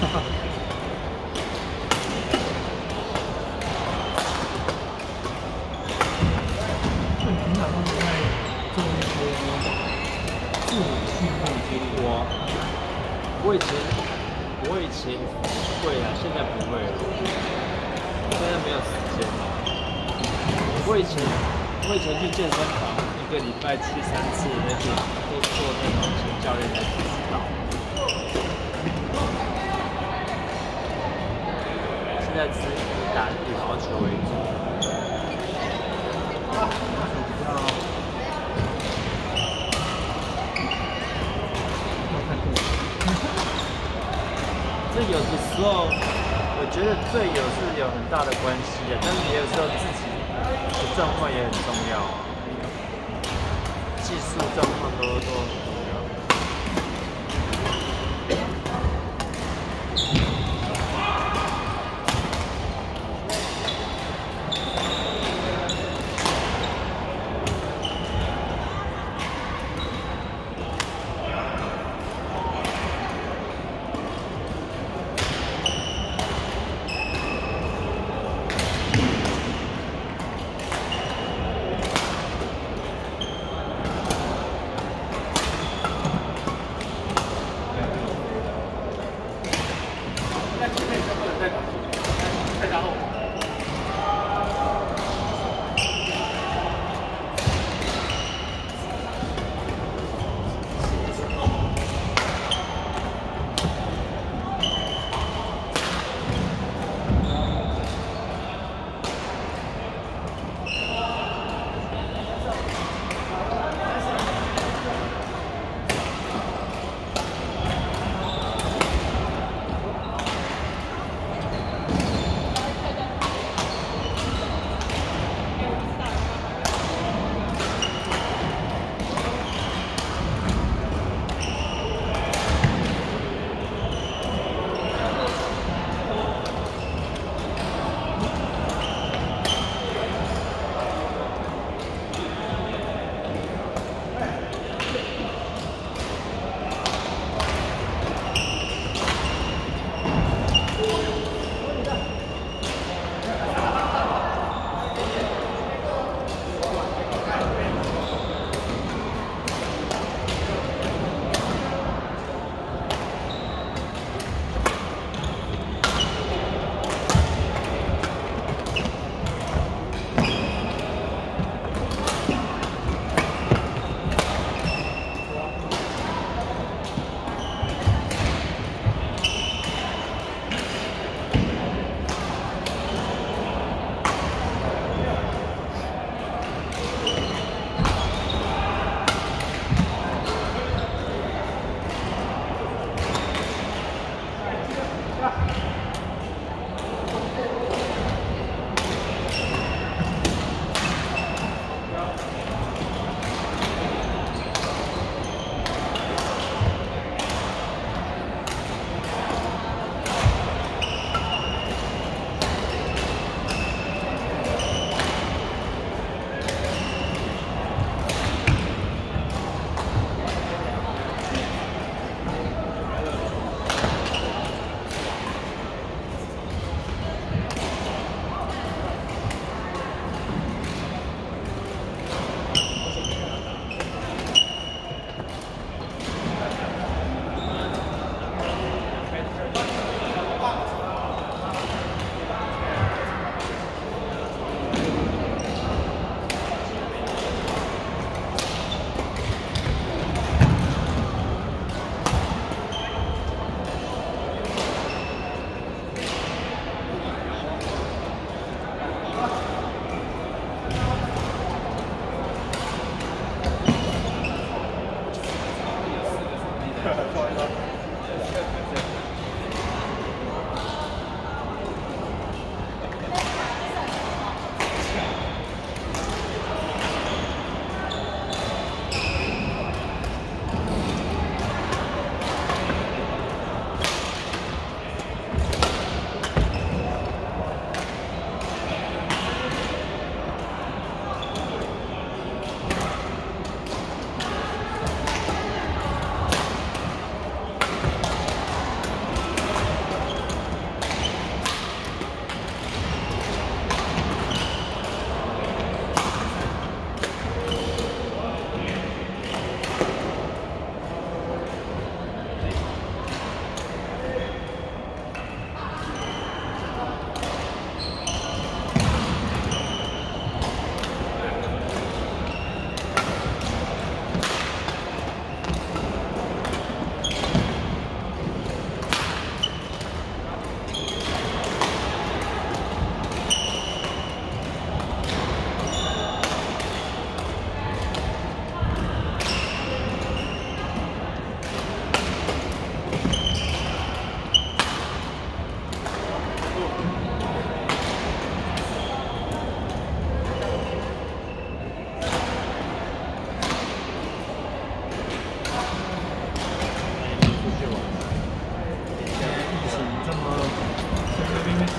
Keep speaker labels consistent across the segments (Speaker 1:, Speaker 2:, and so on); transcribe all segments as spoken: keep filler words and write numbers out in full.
Speaker 1: 那你平常都是在做一些自我训练之类的？
Speaker 2: 我我以前我以前会啊，现在不会了，现在没有时间了。我以前我以前去健身房，一个礼拜去三次，那些都做那种请教练来指导。现在是以打羽毛球为主。
Speaker 1: 比较要看对手。
Speaker 2: 这有的时候，我觉得队友是有很大的关系的，但是也有时候自己的状况也很重要，技术状况都都很重要。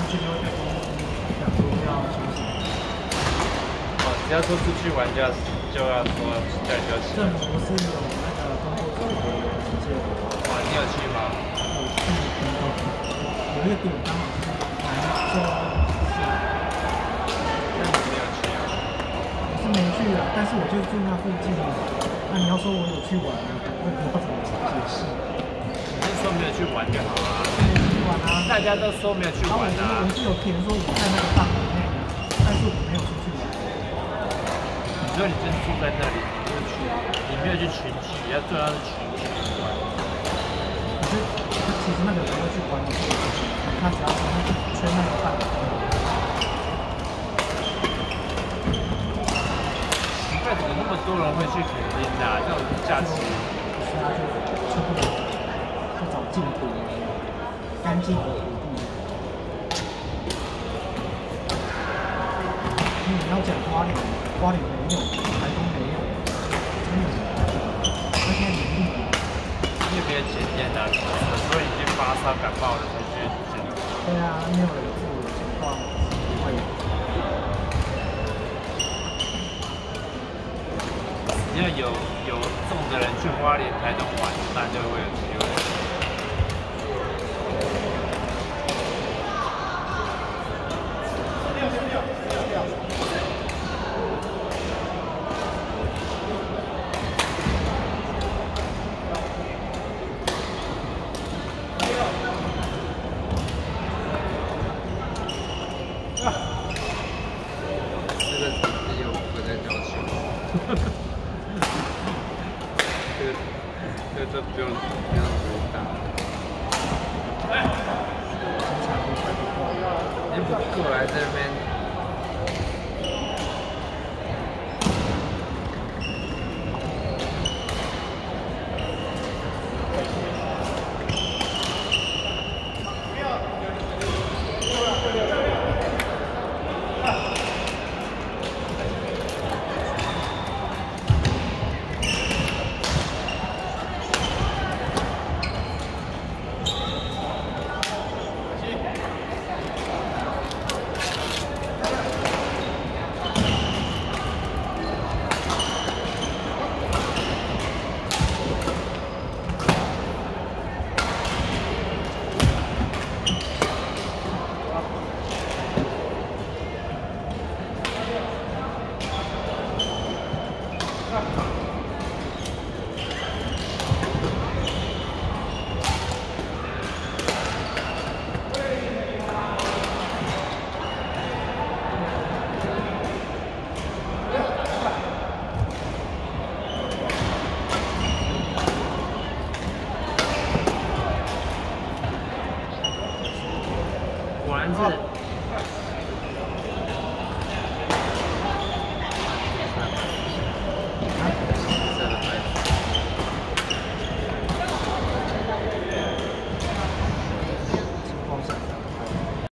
Speaker 1: 去就会跟公司讲说要休息。
Speaker 2: 哦，只要说出去玩就要就要说叫你休息。
Speaker 1: 政府是有那个工作组的直接的。
Speaker 2: 哇，你有去吗？
Speaker 1: 我去屏东，有一个点刚好是南州市。
Speaker 2: 那你没有去啊？
Speaker 1: 我是没去啊，但是我就住那附近。那你要说我有去玩，我也不知道怎么解释。
Speaker 2: 你是说没有去玩就好啊？
Speaker 1: 没去玩啊，
Speaker 2: 大家都说没有去玩啊。
Speaker 1: 我是有填说我在那个范围内，但是我没有出去玩。
Speaker 2: 你说你真住在那里，你没有去，你没有去群聚，要重要是群聚玩。
Speaker 1: 可是其实那个不会去管你这个事情，他只要是那个圈那个范围。
Speaker 2: 奇怪，怎么那么多人会去垦丁啊？这种假期。
Speaker 1: 是啊，就出不了，就找净土，干净的土地。因为你要讲花莲，花莲没有，台东没有，真的。那现在年历，
Speaker 2: 因为没有检验啊，很多人已经发烧感冒了才去检验。
Speaker 1: 对啊，没有人自我情况不会。
Speaker 2: 只要有有中的人去花莲、台东玩，那就会有机会。这个只有我在教球。这个这个不用不用回答。你不过来这边。